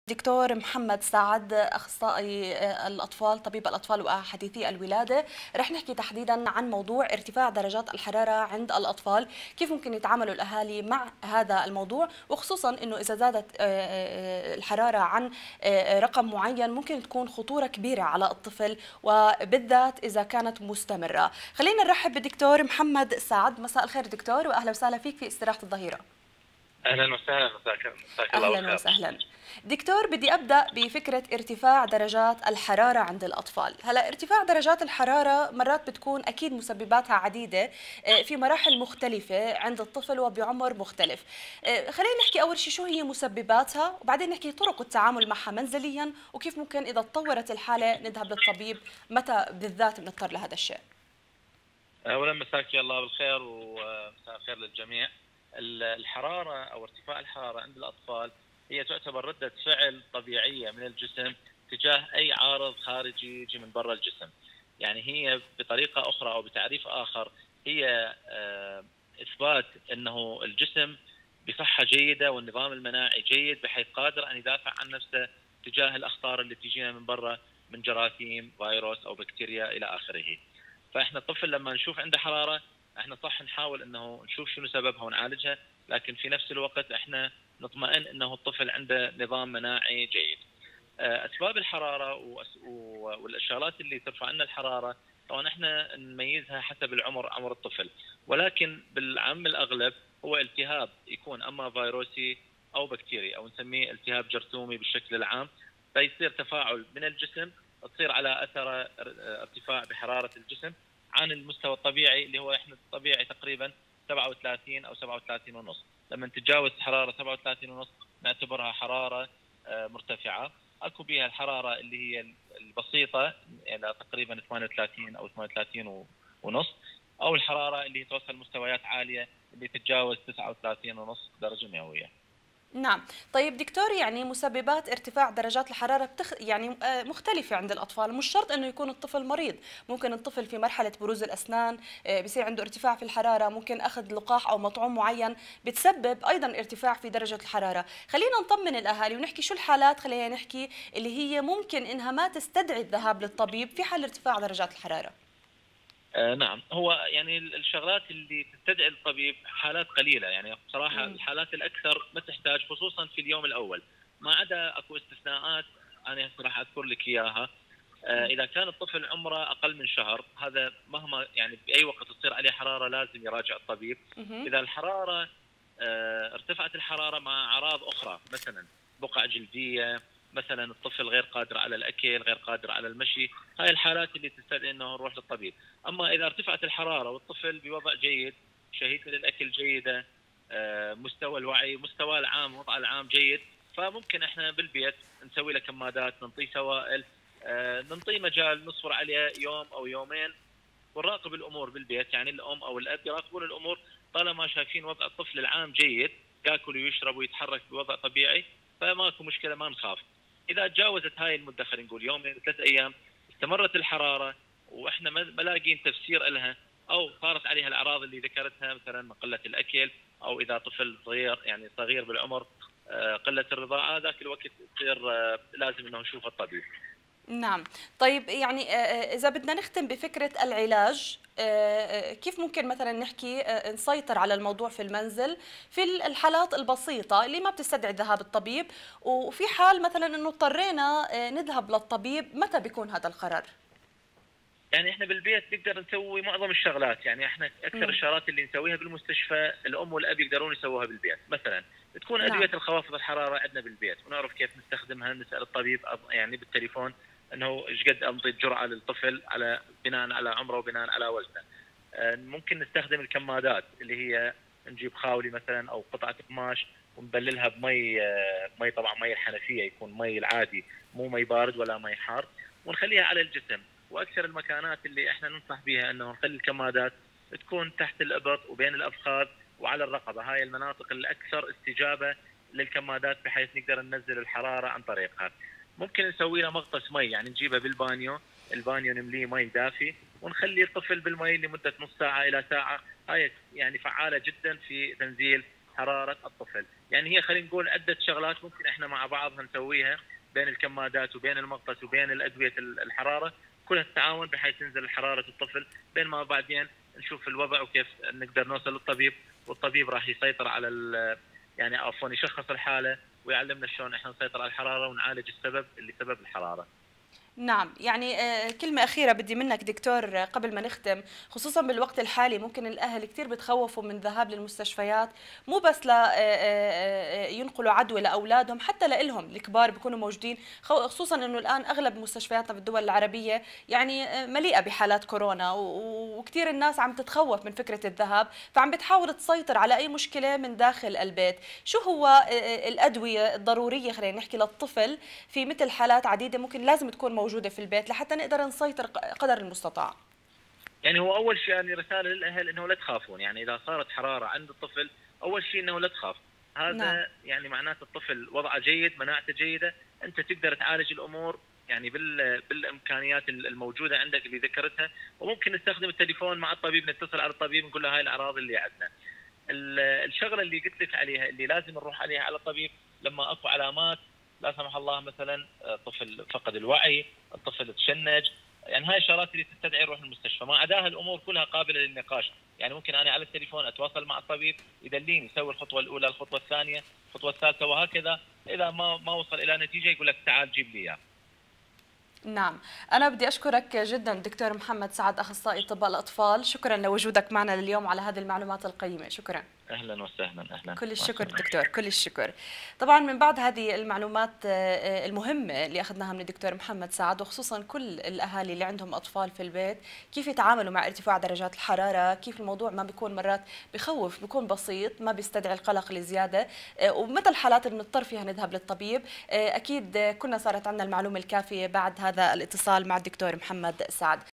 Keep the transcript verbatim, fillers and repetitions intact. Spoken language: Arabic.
دكتور محمد سعد، اخصائي الاطفال، طبيب الاطفال وحديثي الولاده. رح نحكي تحديدا عن موضوع ارتفاع درجات الحراره عند الاطفال، كيف ممكن يتعاملوا الاهالي مع هذا الموضوع، وخصوصا انه اذا زادت الحراره عن رقم معين ممكن تكون خطوره كبيره على الطفل، وبالذات اذا كانت مستمره. خلينا نرحب بالدكتور محمد سعد. مساء الخير دكتور، واهلا وسهلا فيك في استراحه الظهيره. اهلا وسهلا، مساك مساك الله اهلا بالخير. وسهلا دكتور. بدي ابدا بفكره ارتفاع درجات الحراره عند الاطفال. هلا ارتفاع درجات الحراره مرات بتكون اكيد مسبباتها عديده في مراحل مختلفه عند الطفل وبعمر مختلف. خلينا نحكي اول شيء شو هي مسبباتها، وبعدين نحكي طرق التعامل معها منزليا، وكيف ممكن اذا تطورت الحاله نذهب للطبيب، متى بالذات بنضطر لهذا الشيء. اولا مساك الله بالخير ومساء الخير للجميع. الحراره او ارتفاع الحراره عند الاطفال هي تعتبر رده فعل طبيعيه من الجسم تجاه اي عارض خارجي يجي من برا الجسم. يعني هي بطريقه اخرى او بتعريف اخر هي اثبات انه الجسم بصحه جيده والنظام المناعي جيد بحيث قادر ان يدافع عن نفسه تجاه الاخطار اللي تجينا من برا من جراثيم، فيروس او بكتيريا الى اخره. فاحنا الطفل لما نشوف عنده حراره احنا صح نحاول انه نشوف شنو سببها ونعالجها، لكن في نفس الوقت احنا نطمئن انه الطفل عنده نظام مناعي جيد. اسباب الحراره والاشارات اللي ترفع لنا الحراره طبعا احنا نميزها حسب العمر، عمر الطفل، ولكن بالعام الاغلب هو التهاب يكون اما فيروسي او بكتيري او نسميه التهاب جرثومي بالشكل العام، فيصير تفاعل من الجسم تصير على اثر ارتفاع بحراره الجسم عن المستوى الطبيعي اللي هو احنا الطبيعي تقريبا سبعة وثلاثين او سبعة وثلاثين ونص. لما تتجاوز حراره سبعة وثلاثين ونص نعتبرها حراره مرتفعه. اكو بها الحراره اللي هي البسيطه الى تقريبا ثمانية وثلاثين او ثمانية وثلاثين ونص، او الحراره اللي توصل مستويات عاليه اللي تتجاوز تسعة وثلاثين ونص درجه مئويه. نعم، طيب دكتور، يعني مسببات ارتفاع درجات الحرارة بتخ... يعني مختلفة عند الأطفال، مش شرط أنه يكون الطفل مريض، ممكن الطفل في مرحلة بروز الأسنان بصير عنده ارتفاع في الحرارة، ممكن أخذ لقاح أو مطعوم معين بتسبب أيضا ارتفاع في درجة الحرارة. خلينا نطمن الأهالي ونحكي شو الحالات، خلينا نحكي اللي هي ممكن إنها ما تستدعي الذهاب للطبيب في حال ارتفاع درجات الحرارة. آه نعم، هو يعني الشغلات اللي تستدعي الطبيب حالات قليله، يعني بصراحه م. الحالات الاكثر ما تحتاج، خصوصا في اليوم الاول، ما عدا اكو استثناءات انا راح اذكر لك اياها. آه اذا كان الطفل عمره اقل من شهر، هذا مهما يعني باي وقت تصير عليه حراره لازم يراجع الطبيب. م. اذا الحراره آه ارتفعت الحراره مع اعراض اخرى، مثلا بقع جلديه، مثلا الطفل غير قادر على الاكل، غير قادر على المشي، هاي الحالات اللي تستدعي انه نروح للطبيب. اما اذا ارتفعت الحراره والطفل بوضع جيد، شهيته للاكل جيده، مستوى الوعي، مستوى العام، وضعه العام جيد، فممكن احنا بالبيت نسوي له كمادات، ننطيه سوائل، ننطيه مجال نصبر عليه يوم او يومين ونراقب الامور بالبيت. يعني الام او الاب يراقبون الامور طالما شايفين وضع الطفل العام جيد، ياكل ويشرب ويتحرك بوضع طبيعي، فماكو مشكله، ما نخاف. اذا تجاوزت هاي المده، خلينا نقول يومين ثلاث ايام، استمرت الحراره واحنا ما لاقين تفسير لها، او صارت عليها الاعراض اللي ذكرتها، مثلا قله الاكل، او اذا طفل صغير يعني صغير بالعمر قله الرضاعه، ذاك الوقت تصير لازم انه نشوف الطبيب. نعم، طيب يعني إذا بدنا نختم بفكرة العلاج، كيف ممكن مثلا نحكي نسيطر على الموضوع في المنزل في الحالات البسيطة اللي ما بتستدعي ذهاب الطبيب، وفي حال مثلا انه اضطرينا نذهب للطبيب، متى بيكون هذا القرار؟ يعني احنا بالبيت نقدر نسوي معظم الشغلات، يعني احنا اكثر م. الشغلات اللي نسويها بالمستشفى الام والاب يقدرون يسووها بالبيت. مثلا تكون ادويه نعم. الخوافض الحراره عندنا بالبيت ونعرف كيف نستخدمها، نسال الطبيب يعني بالتليفون انه ايش قد انطي الجرعه للطفل على بناء على عمره وبناء على وزنه. ممكن نستخدم الكمادات اللي هي نجيب خاولي مثلا او قطعه قماش ونبللها بمي، مي طبعا مي الحنفيه، يكون مي العادي مو مي بارد ولا مي حار، ونخليها على الجسم. واكثر المكانات اللي احنا ننصح بها انه نخلي الكمادات تكون تحت الابط وبين الافخاذ وعلى الرقبه، هاي المناطق الاكثر استجابه للكمادات بحيث نقدر ننزل الحراره عن طريقها. ممكن نسوي له مغطس مي، يعني نجيبه بالبانيو، البانيو نمليه مي دافي ونخلي الطفل بالمي لمده نص ساعه الى ساعه، هاي يعني فعاله جدا في تنزيل حراره الطفل. يعني هي خلينا نقول عده شغلات ممكن احنا مع بعض نسويها بين الكمادات وبين المغطس وبين الادويه الحراره، كلها تتعاون بحيث تنزل حراره الطفل، بين ما بعدين نشوف الوضع وكيف نقدر نوصل للطبيب، والطبيب راح يسيطر على يعني عفوا يشخص الحاله ويعلمنا شلون احنا نسيطر على الحراره ونعالج السبب اللي سبب الحراره. نعم، يعني آه، كلمة أخيرة بدي منك دكتور آه، قبل ما نختم، خصوصا بالوقت الحالي ممكن الأهل كثير بتخوفوا من الذهاب للمستشفيات، مو بس لينقلوا عدوى لأولادهم، حتى لإلهم الكبار بيكونوا موجودين، خصوصا أنه الآن أغلب مستشفياتنا بالدول العربية يعني آه، مليئة بحالات كورونا، وكثير الناس عم تتخوف من فكرة الذهاب، فعم بتحاول تسيطر على أي مشكلة من داخل البيت. شو هو آه، الأدوية الضرورية خلينا نحكي للطفل في مثل حالات عديدة ممكن لازم تكون موجودة موجودة في البيت لحتى نقدر نسيطر قدر المستطاع؟ يعني هو أول شيء يعني رسالة للأهل إنه لا تخافون، يعني إذا صارت حرارة عند الطفل أول شيء إنه لا تخاف، هذا نعم. يعني معناته الطفل وضعه جيد، مناعته جيدة، أنت تقدر تعالج الأمور يعني بال بالإمكانيات الموجودة عندك اللي ذكرتها، وممكن نستخدم التليفون مع الطبيب، نتصل على الطبيب نقول له هاي الأعراض اللي عندنا. الشغلة اللي قلت لك عليها اللي لازم نروح عليها على الطبيب لما أكو علامات لا سمح الله، مثلا طفل فقد الوعي، الطفل تشنج، يعني هاي الشغلات اللي تستدعي نروح المستشفى. ما عداها الامور كلها قابله للنقاش، يعني ممكن انا على التليفون اتواصل مع الطبيب يدليني يسوي الخطوه الاولى، الخطوه الثانيه، الخطوه الثالثه، وهكذا. اذا ما ما وصل الى نتيجه يقول لك تعال جيب لي اياه. نعم، أنا بدي أشكرك جدا دكتور محمد سعد، أخصائي طب الأطفال، شكرا لوجودك معنا اليوم على هذه المعلومات القيمة، شكرا. اهلا وسهلا. اهلا، كل الشكر دكتور، كل الشكر. طبعا من بعد هذه المعلومات المهمه اللي اخذناها من الدكتور محمد سعد، وخصوصا كل الاهالي اللي عندهم اطفال في البيت كيف يتعاملوا مع ارتفاع درجات الحراره، كيف الموضوع ما بيكون مرات بخوف، بيكون بسيط، ما بيستدعي القلق الزياده، ومتى الحالات اللي بنضطر فيها نذهب للطبيب. اكيد كنا صارت عندنا المعلومه الكافيه بعد هذا الاتصال مع الدكتور محمد سعد.